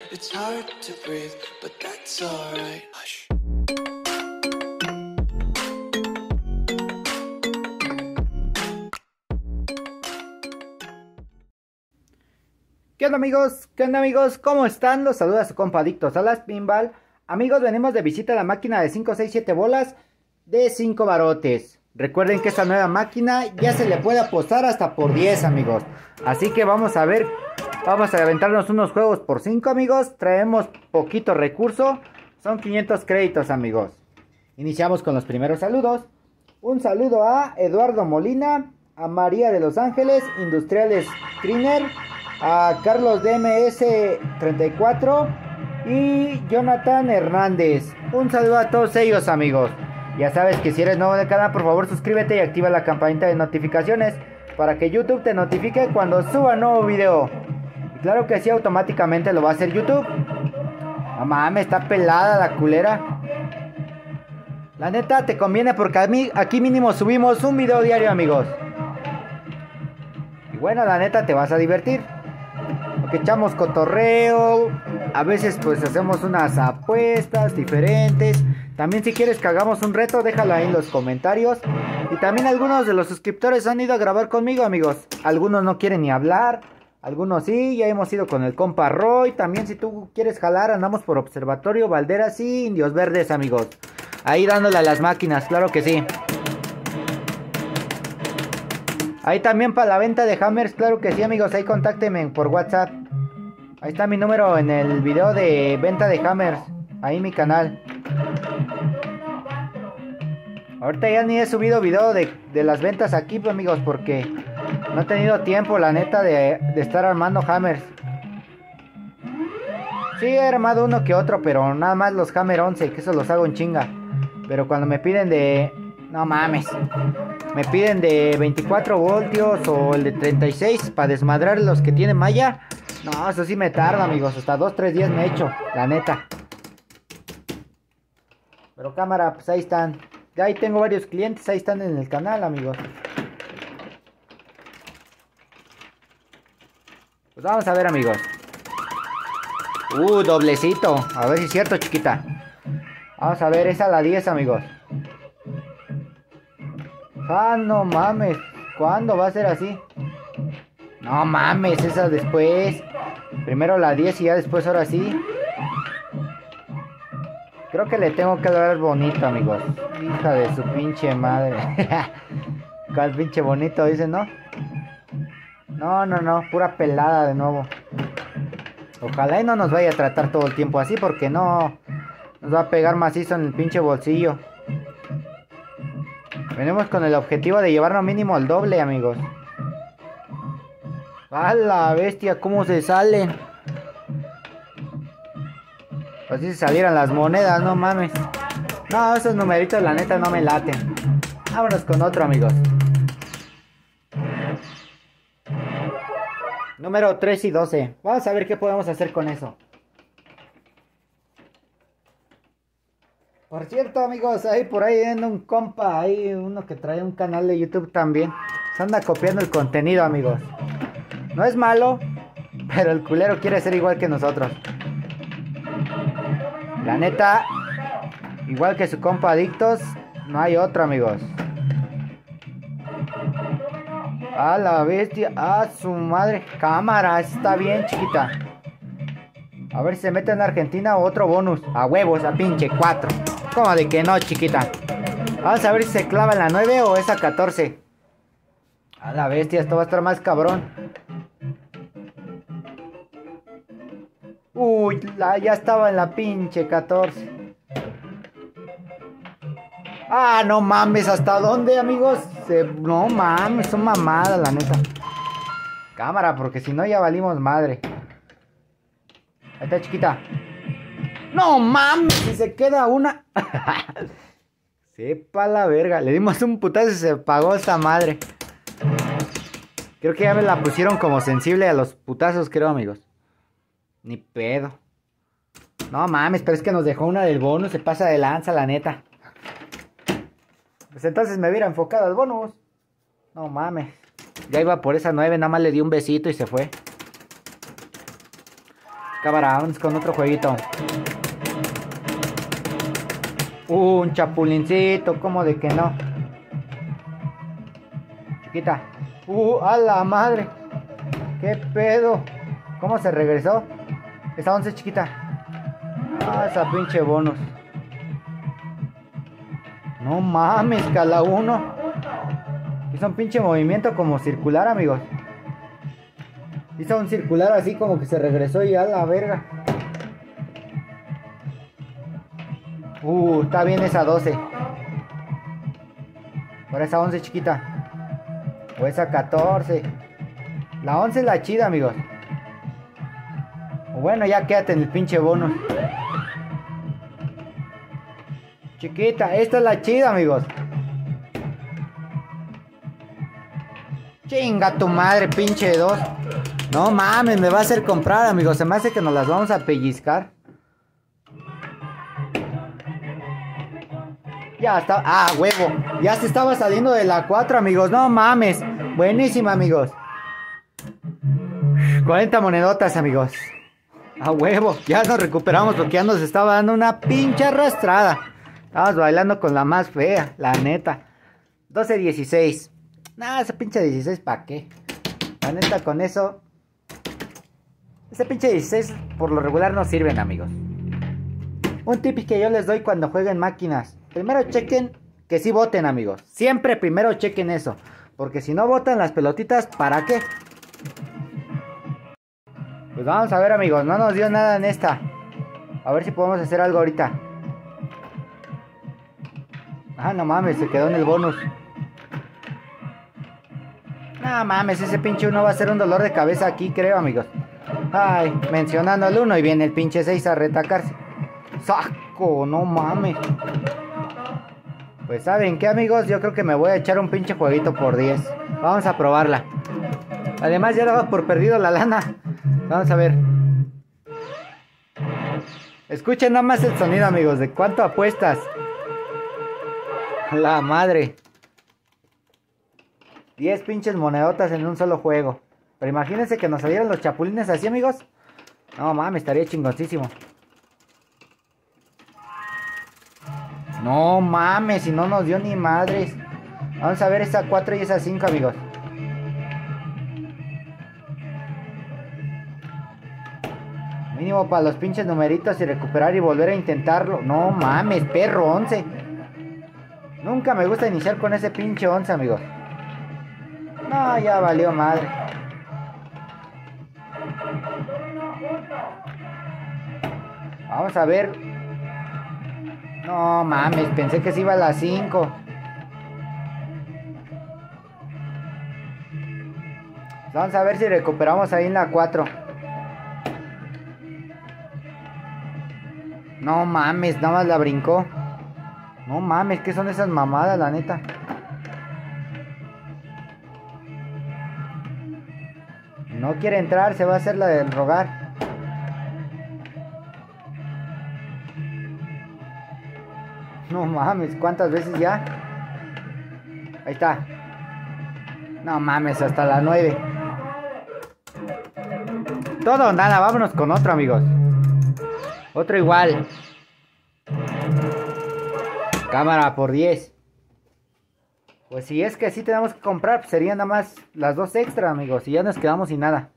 It's hard to breathe, but that's alright. Hush. ¿Qué onda amigos? ¿Qué onda amigos? ¿Cómo están? Los saluda su compa Adictos a las Pinball. Amigos, venimos de visita a la máquina de 5, 6, 7 bolas de 5 barotes. Recuerden que esta nueva máquina ya se le puede apostar hasta por 10 amigos. Así que vamos a ver, vamos a aventarnos unos juegos por 5 amigos. Traemos poquito recurso, son 500 créditos amigos. Iniciamos con los primeros saludos. Un saludo a Eduardo Molina, a María de Los Ángeles, Industriales Screener, a Carlos DMS 34 y Jonathan Hernández. Un saludo a todos ellos amigos. Ya sabes que si eres nuevo en el canal, por favor suscríbete y activa la campanita de notificaciones para que YouTube te notifique cuando suba nuevo video. Y claro que sí, automáticamente lo va a hacer YouTube. No mames, está pelada la culera. La neta te conviene porque aquí mínimo subimos un video diario amigos. Y bueno, la neta te vas a divertir. Que echamos cotorreo, a veces pues hacemos unas apuestas diferentes. También si quieres que hagamos un reto, déjalo ahí en los comentarios. Y también algunos de los suscriptores han ido a grabar conmigo amigos. Algunos no quieren ni hablar, algunos sí, ya hemos ido con el compa Roy. También si tú quieres jalar, andamos por Observatorio, Valderas y Indios Verdes amigos. Ahí dándole a las máquinas, claro que sí. Ahí también para la venta de hammers, claro que sí amigos, ahí contáctenme por WhatsApp. Ahí está mi número en el video de venta de hammers, ahí mi canal. Ahorita ya ni he subido video de las ventas aquí pues, amigos, porque no he tenido tiempo la neta de estar armando hammers. Sí he armado uno que otro, pero nada más los hammer 11, que eso los hago en chinga. Pero cuando me piden de... no mames. Me piden de 24 voltios o el de 36 para desmadrar los que tienen malla. No, eso sí me tarda amigos, hasta 2-3 días me he hecho, la neta. Pero cámara, pues ahí están. Ya ahí tengo varios clientes, ahí están en el canal amigos. Pues vamos a ver amigos. Doblecito, a ver si es cierto chiquita. Vamos a ver, esa la 10 amigos. Ah, no mames. ¿Cuándo va a ser así? No mames, esa después. Primero la 10 y ya después ahora sí. Creo que le tengo que dar bonito, amigos. Hija de su pinche madre. ¿Cuál pinche bonito? Dicen, ¿no? No, pura pelada de nuevo. Ojalá y no nos vaya a tratar todo el tiempo así, porque no nos va a pegar macizo en el pinche bolsillo. Venimos con el objetivo de llevarnos mínimo el doble, amigos. ¡A la bestia! ¿Cómo se salen? Así se salieran las monedas, no mames. No, esos numeritos la neta no me laten. Vámonos con otro, amigos. Número 3 y 12. Vamos a ver qué podemos hacer con eso. Por cierto amigos, ahí por ahí viene un compa, hay uno que trae un canal de YouTube también. Se anda copiando el contenido amigos. No es malo, pero el culero quiere ser igual que nosotros. La neta, igual que su compa Adictos, no hay otro amigos. A la bestia, a su madre. Cámara, está bien chiquita. A ver si se mete en Argentina o otro bonus. A huevos, a pinche 4. ¿Cómo de que no, chiquita? Vamos a ver si se clava en la 9 o esa 14. A la bestia, esto va a estar más cabrón. Uy, ya estaba en la pinche 14. Ah, no mames, ¿hasta dónde, amigos? No mames, son mamadas, la neta. Cámara, porque si no ya valimos madre. Ahí está, chiquita. No mames, si se queda una. Sepa la verga. Le dimos un putazo y se pagó esta madre. Creo que ya me la pusieron como sensible a los putazos, creo, amigos. Ni pedo. No mames, pero es que nos dejó una del bonus. Se pasa de lanza, la neta. Pues entonces me hubiera enfocado al bonus. No mames. Ya iba por esa 9, nada más le di un besito y se fue. Cámara, vamos con otro jueguito. Un chapulincito, ¿cómo de que no? Chiquita. A la madre. ¿Qué pedo? ¿Cómo se regresó? Esa 11 chiquita. Esa pinche bonus. No mames, cada uno. Hizo un pinche movimiento como circular, amigos. Hizo un circular así como que se regresó y a la verga. Está bien esa 12. Por esa 11 chiquita. O esa 14. La 11 es la chida, amigos. O bueno, ya quédate en el pinche bonus. Chiquita, esta es la chida, amigos. Chinga tu madre, pinche 2. No mames, me va a hacer comprar, amigos. Se me hace que nos las vamos a pellizcar. Ya está. Huevo. Ya se estaba saliendo de la 4, amigos. No mames. Buenísima, amigos. 40 monedotas, amigos. A huevo. Ya nos recuperamos porque ya nos estaba dando una pinche arrastrada. Estábamos bailando con la más fea, la neta. 12-16. Nah, ese pinche 16, ¿para qué? La neta, con eso. Ese pinche 16 por lo regular no sirven, amigos. Un tip que yo les doy cuando jueguen máquinas. Primero chequen que sí voten, amigos. Siempre primero chequen eso. Porque si no votan las pelotitas, ¿para qué? Pues vamos a ver, amigos. No nos dio nada en esta. A ver si podemos hacer algo ahorita. No mames, se quedó en el bonus. No mames, ese pinche 1 va a ser un dolor de cabeza aquí, creo, amigos. Ay, mencionando al 1 y viene el pinche 6 a retacarse. ¡Saco! No mames. Pues ¿saben qué, amigos? Yo creo que me voy a echar un pinche jueguito por 10. Vamos a probarla. Además ya daba por perdido la lana. Vamos a ver. Escuchen nada más el sonido, amigos. ¿De cuánto apuestas? La madre. 10 pinches monedotas en un solo juego. Pero imagínense que nos salieran los chapulines así, amigos. No mames, estaría chingoncísimo. No mames, si no nos dio ni madres. Vamos a ver esa 4 y esa 5, amigos. Mínimo para los pinches numeritos y recuperar y volver a intentarlo. No mames, perro, 11. Nunca me gusta iniciar con ese pinche 11, amigos. No, ya valió madre. Vamos a ver. No mames, pensé que se iba a la 5. Vamos a ver si recuperamos ahí en la 4. No mames, nada más la brincó. No mames, ¿qué son esas mamadas, la neta? No quiere entrar, se va a hacer la del rogar. No mames, ¿cuántas veces ya? Ahí está. No mames, hasta la 9. Todo o nada, vámonos con otro, amigos. Otro igual. Cámara por 10. Pues si es que sí tenemos que comprar, pues serían nada más las 2 extra, amigos. Y ya nos quedamos sin nada.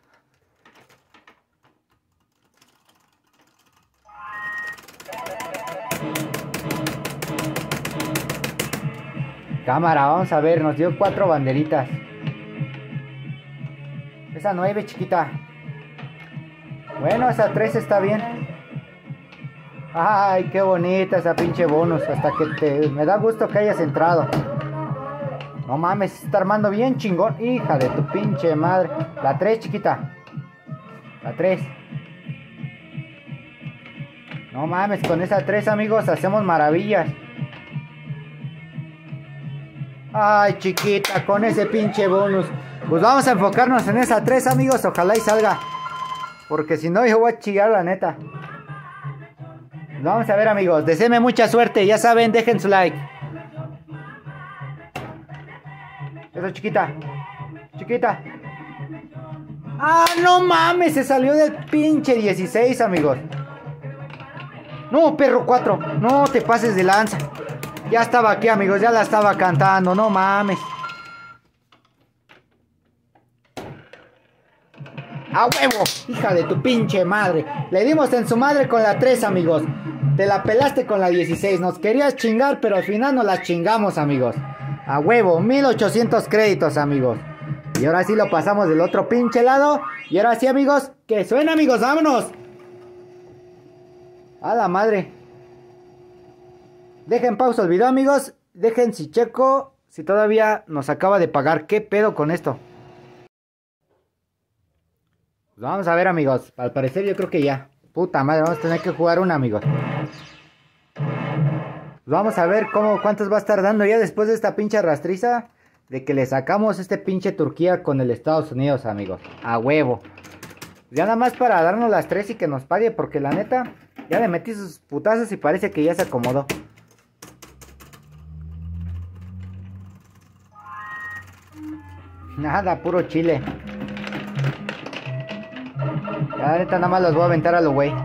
Cámara, vamos a ver, nos dio 4 banderitas. Esa 9, chiquita. Bueno, esa 3 está bien. Ay, qué bonita esa pinche bonus. Hasta que me da gusto que hayas entrado. No mames, se está armando bien chingón. Hija de tu pinche madre. La 3, chiquita. La 3. No mames, con esa 3, amigos, hacemos maravillas. Ay, chiquita, con ese pinche bonus. Pues vamos a enfocarnos en esa 3, amigos. Ojalá y salga. Porque si no, yo voy a chillar, la neta. Vamos a ver, amigos. Deseenme mucha suerte. Ya saben, dejen su like. Eso, chiquita. Chiquita. Ah, no mames, se salió del pinche 16, amigos. No, perro 4. No te pases de lanza. Ya estaba aquí, amigos, ya la estaba cantando, no mames. ¡A huevo! Hija de tu pinche madre. Le dimos en su madre con la 3, amigos. Te la pelaste con la 16. Nos querías chingar, pero al final nos la chingamos, amigos. A huevo, 1800 créditos, amigos. Y ahora sí lo pasamos del otro pinche lado. Y ahora sí, amigos, que suena, amigos, vámonos. A la madre. Dejen pausa el video, amigos. Dejen si checo si todavía nos acaba de pagar. ¿Qué pedo con esto? Pues vamos a ver, amigos. Al parecer yo creo que ya. Puta madre, vamos a tener que jugar una, amigos. Pues vamos a ver cuántos va a estar dando ya después de esta pinche rastriza. De que le sacamos este pinche Turquía con el Estados Unidos, amigos. A huevo. Ya nada más para darnos las 3 y que nos pague. Porque la neta, ya le metí sus putazos y parece que ya se acomodó. Nada, puro chile. La neta nada más los voy a aventar a lo güey.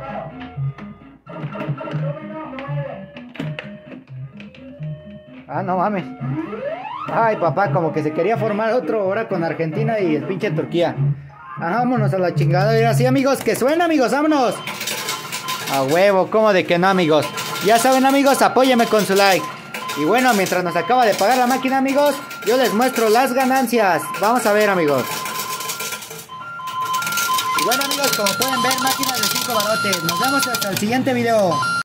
Ah, no mames. Ay, papá, como que se quería formar otro ahora con Argentina y el pinche Turquía. Ajá, vámonos a la chingada. Y así, amigos, que suena, amigos, vámonos. A huevo, ¿cómo de que no, amigos? Ya saben, amigos, apóyenme con su like. Y bueno, mientras nos acaba de pagar la máquina, amigos, yo les muestro las ganancias. Vamos a ver, amigos. Y bueno, amigos, como pueden ver, máquinas de 5 barotes. Nos vemos hasta el siguiente video.